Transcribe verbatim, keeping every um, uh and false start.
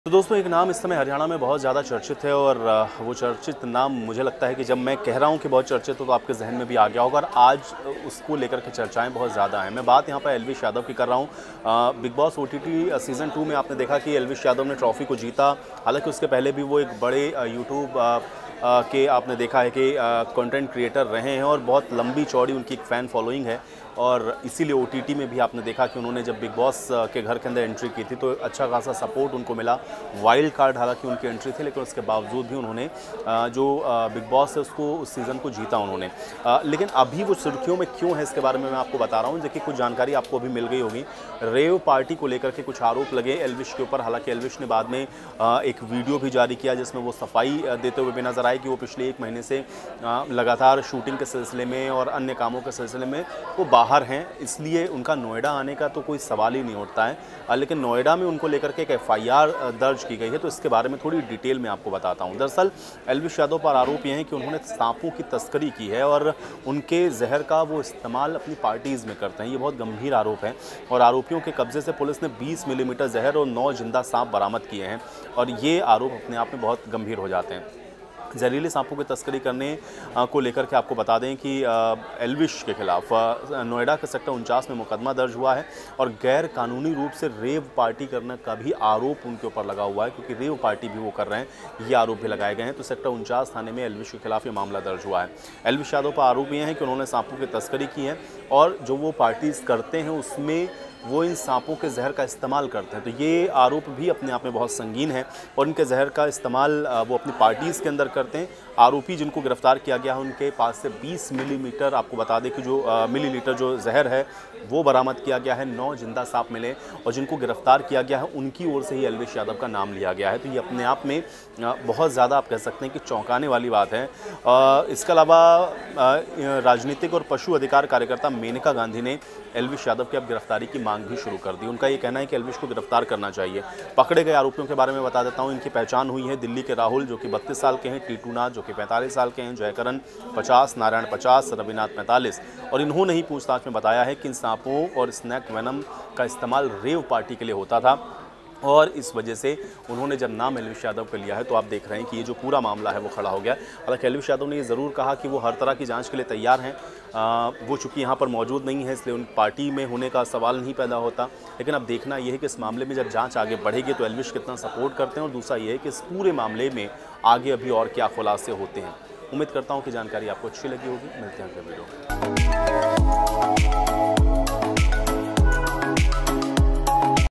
तो दोस्तों एक नाम इस समय हरियाणा में बहुत ज़्यादा चर्चित है और वो चर्चित नाम मुझे लगता है कि जब मैं कह रहा हूँ कि बहुत चर्चित हो तो आपके जहन में भी आ गया होगा और आज उसको लेकर के चर्चाएं बहुत ज़्यादा हैं। मैं बात यहाँ पर एल्विश यादव की कर रहा हूँ। Bigg Boss OTT season two में आपने देखा कि एल्विश यादव ने ट्रॉफी को जीता। हालांकि उसके पहले भी वो एक बड़े यूट्यूब के आपने देखा है कि कंटेंट क्रिएटर रहे हैं और बहुत लंबी चौड़ी उनकी एक फ़ैन फॉलोइंग है और इसीलिए ओटीटी में भी आपने देखा कि उन्होंने जब बिग बॉस के घर के अंदर एंट्री की थी तो अच्छा खासा सपोर्ट उनको मिला। वाइल्ड कार्ड हालांकि उनकी एंट्री थी लेकिन उसके बावजूद भी उन्होंने जो बिग बॉस है उसको उस सीज़न को जीता उन्होंने। लेकिन अभी वो सुर्खियों में क्यों है इसके बारे में मैं आपको बता रहा हूँ। देखिए कुछ जानकारी आपको अभी मिल गई होगी। रेव पार्टी को लेकर के कुछ आरोप लगे एल्विश के ऊपर। हालांकि एल्विश ने बाद में एक वीडियो भी जारी किया जिसमें वो सफाई देते हुए भी नजर आए कि वो पिछले एक महीने से लगातार शूटिंग के सिलसिले में और अन्य कामों के सिलसिले में वो बाहर हैं, इसलिए उनका नोएडा आने का तो कोई सवाल ही नहीं उठता है। लेकिन नोएडा में उनको लेकर के एक एफ आई आर दर्ज की गई है तो इसके बारे में थोड़ी डिटेल में आपको बताता हूं। दरअसल एल्विश यादव पर आरोप ये है कि उन्होंने सांपों की तस्करी की है और उनके जहर का वो इस्तेमाल अपनी पार्टीज़ में करते हैं। ये बहुत गंभीर आरोप है और आरोपियों के कब्जे से पुलिस ने बीस मिलीमीटर जहर और नौ जिंदा सांप बरामद किए हैं और ये आरोप अपने आप में बहुत गंभीर हो जाते हैं। जहरीले सांपों की तस्करी करने को लेकर के आपको बता दें कि एल्विश के खिलाफ नोएडा के सेक्टर उनचास में मुकदमा दर्ज हुआ है और गैर कानूनी रूप से रेव पार्टी करने का भी आरोप उनके ऊपर लगा हुआ है, क्योंकि रेव पार्टी भी वो कर रहे हैं, ये आरोप भी लगाए गए हैं। तो सेक्टर उनचास थाने में एल्विश के खिलाफ ये मामला दर्ज हुआ है। एल्विश यादव पर आरोप ये है कि उन्होंने सांपों की तस्करी की है और जो वो पार्टीज़ करते हैं उसमें वो इन सांपों के जहर का इस्तेमाल करते हैं। तो ये आरोप भी अपने आप में बहुत संगीन है और इनके जहर का इस्तेमाल वो अपनी पार्टीज़ के अंदर करते हैं। आरोपी जिनको गिरफ्तार किया गया है उनके पास से बीस मिलीमीटर आपको बता दें कि जो आ, मिलीलीटर जो जहर है वो बरामद किया गया है। नौ जिंदा सांप मिले और जिनको गिरफ्तार किया गया है उनकी ओर से ही एल्विश यादव का नाम लिया गया है। तो ये अपने आप में आ, बहुत ज़्यादा आप कह सकते हैं कि चौंकाने वाली बात है। आ, इसके अलावा राजनीतिक और पशु अधिकार कार्यकर्ता मेनका गांधी ने एल्विश यादव की अब गिरफ्तारी की मांग भी शुरू कर दी। उनका ये कहना है कि एल्विश को गिरफ्तार करना चाहिए। पकड़े गए आरोपियों के बारे में बता देता हूँ। इनकी पहचान हुई है दिल्ली के राहुल जो कि बत्तीस साल के हैं, टीटू नाथ जो कि पैंतालीस साल के हैं, जयकरण पचास, नारायण पचास, रविनाथ पैंतालीस। और इन्होंने ही पूछताछ में बताया है कि इन सांपों और स्नैक वेनम का इस्तेमाल रेव पार्टी के लिए होता था और इस वजह से उन्होंने जब नाम एल्विश यादव का लिया है तो आप देख रहे हैं कि ये जो पूरा मामला है वो खड़ा हो गया। हालांकि एल्विश यादव ने ये ज़रूर कहा कि वो हर तरह की जांच के लिए तैयार हैं। आ, वो चूँकि यहाँ पर मौजूद नहीं है इसलिए उन पार्टी में होने का सवाल नहीं पैदा होता। लेकिन अब देखना ये है कि इस मामले में जब जाँच आगे बढ़ेगी तो एल्विश कितना सपोर्ट करते हैं और दूसरा ये है कि इस पूरे मामले में आगे अभी और क्या खुलासे होते हैं। उम्मीद करता हूँ कि जानकारी आपको अच्छी लगी होगी। मिलते हैं अगले वीडियो में।